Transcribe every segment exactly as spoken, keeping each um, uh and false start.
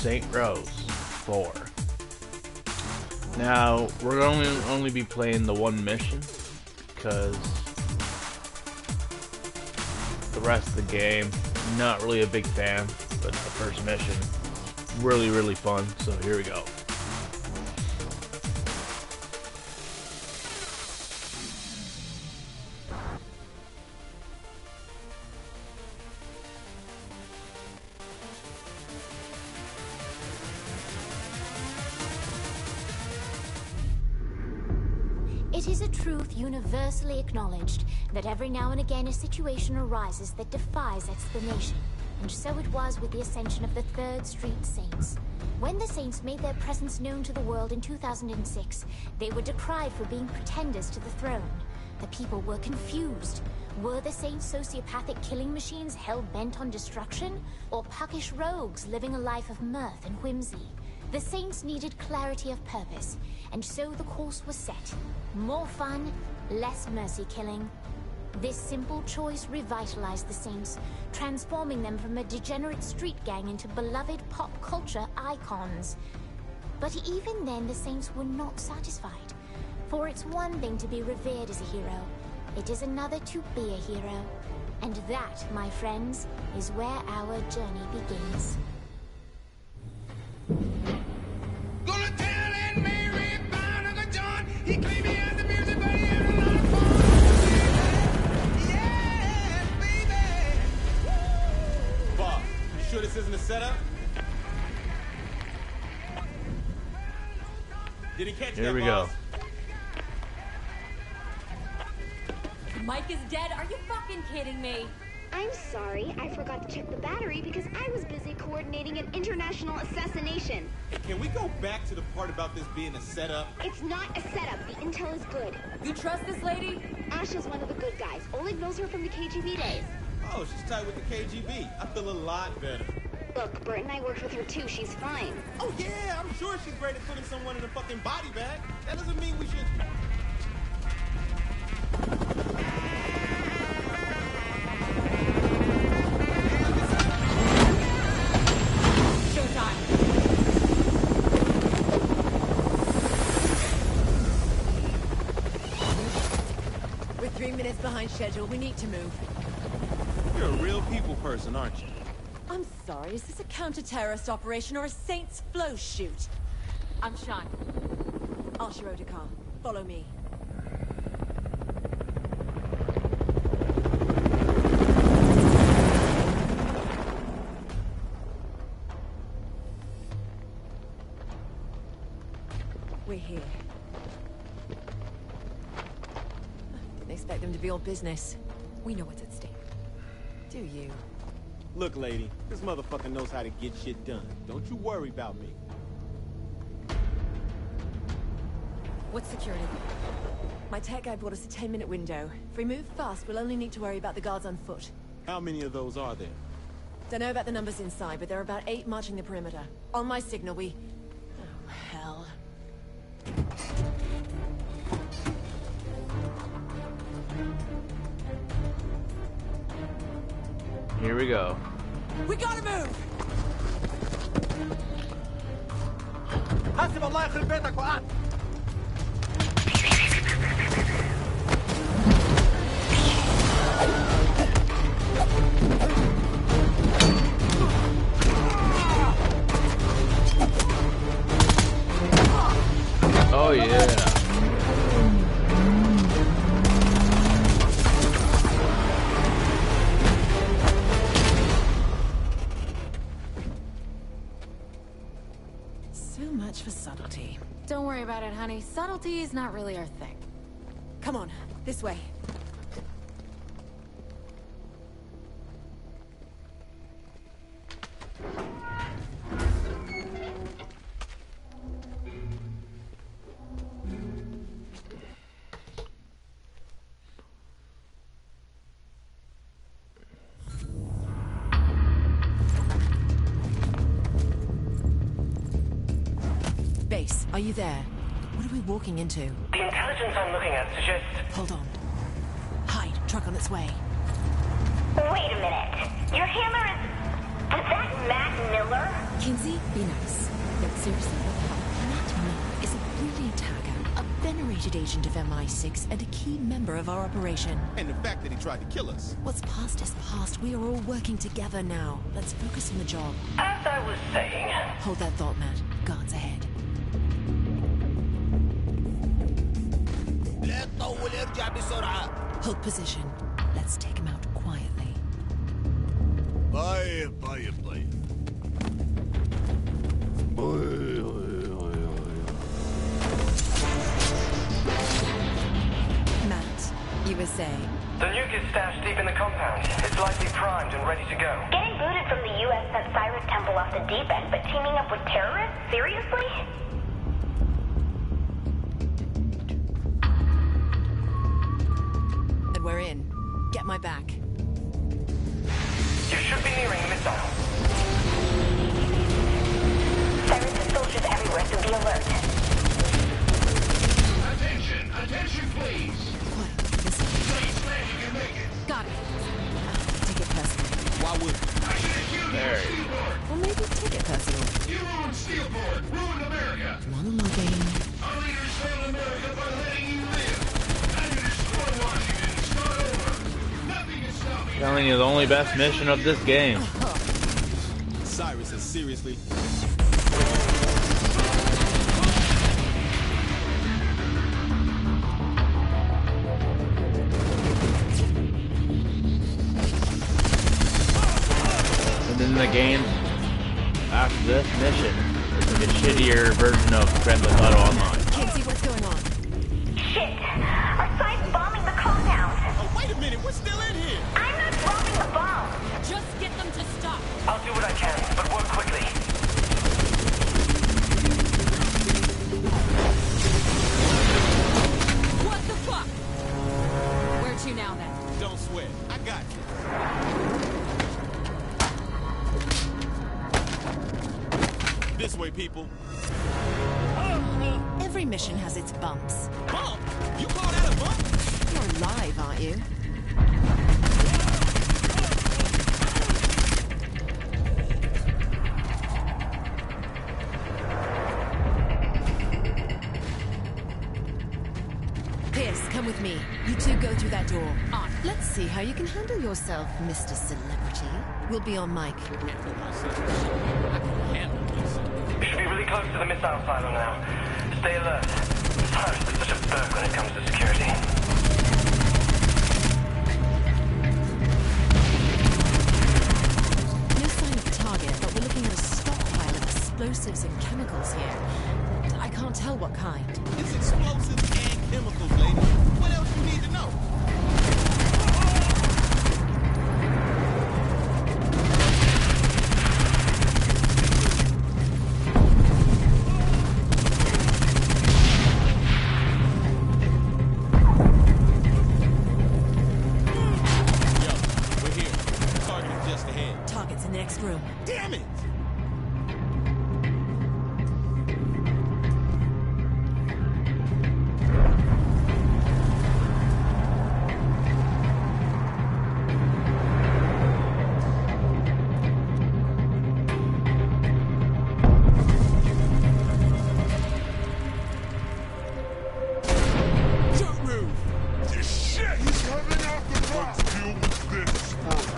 Saints Row four. Now, we're going to only be playing the one mission, because the rest of the game, not really a big fan, but the first mission, really, really fun, so here we go. It is a truth universally acknowledged that every now and again a situation arises that defies explanation. And so it was with the ascension of the Third Street Saints. When the Saints made their presence known to the world in two thousand six, they were decried for being pretenders to the throne. The people were confused. Were the Saints sociopathic killing machines hell-bent on destruction? Or puckish rogues living a life of mirth and whimsy? The Saints needed clarity of purpose, and so the course was set. More fun, less mercy killing. This simple choice revitalized the Saints, transforming them from a degenerate street gang into beloved pop culture icons. But even then, the Saints were not satisfied. For it's one thing to be revered as a hero, it is another to be a hero. And that, my friends, is where our journey begins. Gonna tell Aunt Mary about Uncle John. He claimed me as a music buddy and a lot of fun. Yeah, baby. Boss, you sure this isn't a setup? Did he catch Here that, we boss? go. Mike is dead? Are you fucking kidding me? I'm sorry, I forgot to check the battery because I was busy coordinating an international assassination. Hey, can we go back to the part about this being a setup? It's not a setup. The intel is good. You trust this lady? Ash is one of the good guys. Oleg knows her from the K G B days. Oh, she's tight with the K G B. I feel a lot better. Look, Bert and I worked with her too. She's fine. Oh, yeah, I'm sure she's great at putting someone in a fucking body bag. That doesn't mean we should... Minutes behind schedule. We need to move. You're a real people person, aren't you? I'm sorry. Is this a counter-terrorist operation or a Saints flow shoot? I'm Sean. Archer Otakar. Follow me. We're here. Expect them to be all business. We know what's at stake. Do you? Look, lady, this motherfucker knows how to get shit done. Don't you worry about me. What's security? My tech guy brought us a ten minute window. If we move fast, we'll only need to worry about the guards on foot. How many of those are there? Don't know about the numbers inside, but there are about eight marching the perimeter. On my signal, we... Oh, hell. Here we go. We gotta move! حسب الله يخرب بيتك وقعت. Oh yeah. For subtlety. Don't worry about it, honey. Subtlety is not really our thing. Come on, this way. Are you there? What are we walking into? The intelligence I'm looking at suggests... Hold on. Hide. Truck on its way. Wait a minute. Your hammer is... Was that Matt Miller? Kinsey, be nice. But seriously, what the hell? That man is a brilliant hacker, a venerated agent of M I six, and a key member of our operation. And the fact that he tried to kill us. What's past is past. We are all working together now. Let's focus on the job. As I was saying, Hold that thought, Matt. Guards ahead. Hold position. Let's take him out quietly. Bye, bye, bye. Matt, you were saying? the nuke is stashed deep in the compound. It's likely primed and ready to go. Getting booted from the U S sent Cyrus Temple off the deep end, but teaming up with terrorists? Seriously? And we're in. Get my back. You should be nearing the missile. Cyrus has soldiers everywhere, so be alert. Attention, attention, please. Quiet. This way. Please, man, you can make it. Got it. Take it personal. Why would I should have killed you There. on Steelport. Or maybe take it personal. You ruined Steelport, ruined America. Monologuing. Our leaders failed America by letting you live. Time to destroy Washington and start over. Nothing can stop me. Telling you the only best mission of this game. Cyrus is seriously... And then the game after this mission is like a shittier version of Grand Theft Auto Online. Kinsey, what's going on? Shit! Our side's bombing the compound. Oh, wait a minute, we're still in here! I'm not dropping the bomb. Just get them to stop. I'll do what I can, but work quickly. What the fuck? Where to now then? Don't sweat, I got you. This way, people. Every mission has its bumps. Bump? You call that a bump? You're alive, aren't you? Pierce, come with me. You two go through that door. On. Let's see how you can handle yourself, Mister Celebrity. We'll be on mic. I can handle this. We should be really close to the missile silo now. Stay alert. Cyrus is such a berg when it comes to security. No sign of target, but we're looking at a stockpile of explosives and chemicals here. I can't tell what kind. It's explosives and chemicals, lady. What else you need to know? Yo, we're here. Target is just ahead. Target's in the next room. Damn it! Don't move! Shit! He's coming out the box! Let's deal with this first.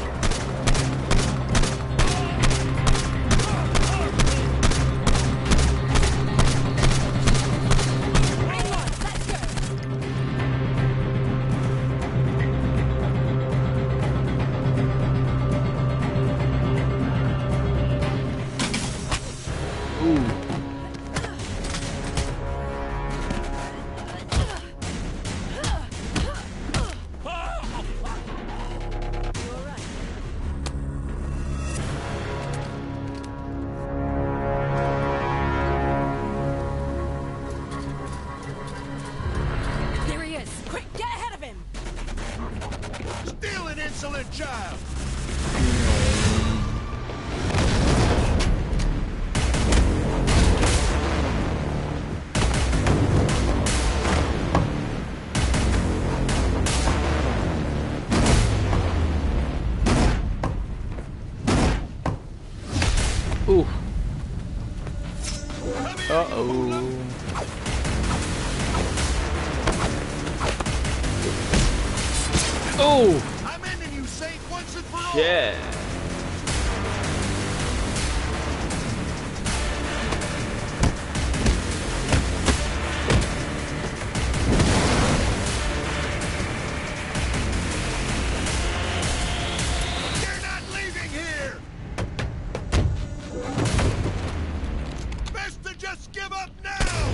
There he is. Quick, get ahead of him. Steal an insolent child! Uh-oh. Oh! I'm ending you, Saint, once and for all. Yeah. You're not leaving here. Best to just give up now.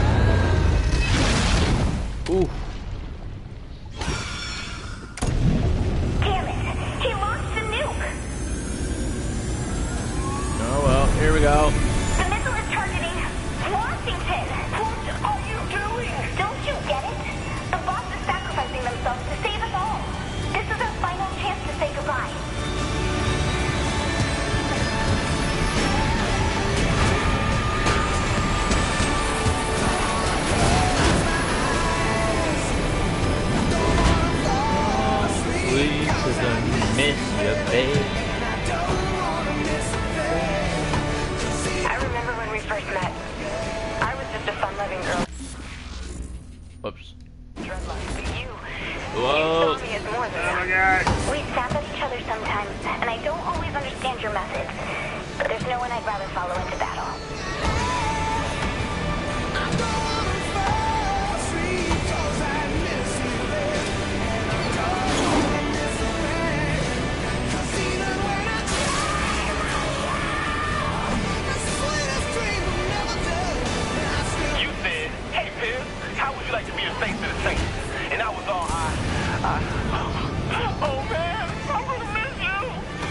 Ooh. Damn it! He launched a nuke! Oh well, here we go. The missile is targeting Washington! What are you doing? Don't you get it? The boss is sacrificing themselves to save us all. This is our final chance to say goodbye. Please, 'cause I miss you, babe. I remember when we first met. I was just a fun-loving girl. Whoops. Dreadlocks, but you, Whoa. you saw me as more than that. We snap at each other sometimes, and I don't always understand your methods. But there's no one I'd rather follow into battle. You said, hey, Piers, how would you like to be the face of the Saints? And I was all, I, I, oh man, I'm gonna miss you.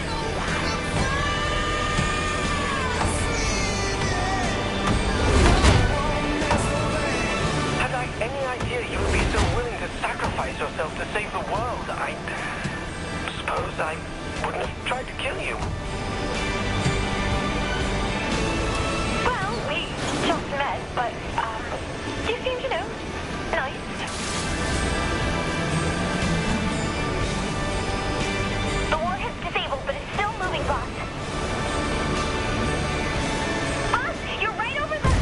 Had I any idea you would be so willing to sacrifice yourself to save the world, I suppose I wouldn't have tried to kill you. Well, we just met, but, um, you seem to know. Nice. The warhead's disabled, but it's still moving, boss. Boss, you're right over the...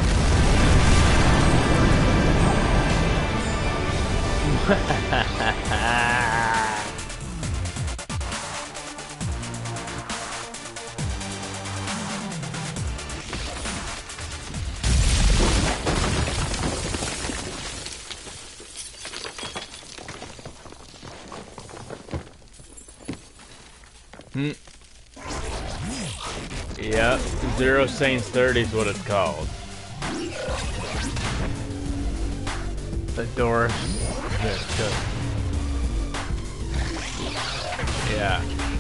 Hmm. Yep, Zero Saints thirty is what it's called. The door. Yeah.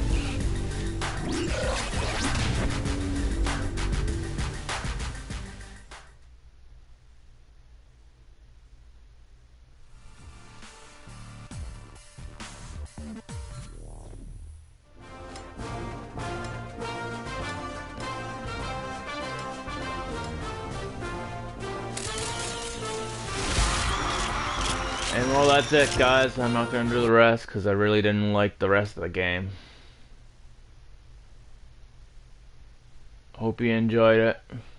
And well, that's it, guys. I'm not going to do the rest because I really didn't like the rest of the game. Hope you enjoyed it.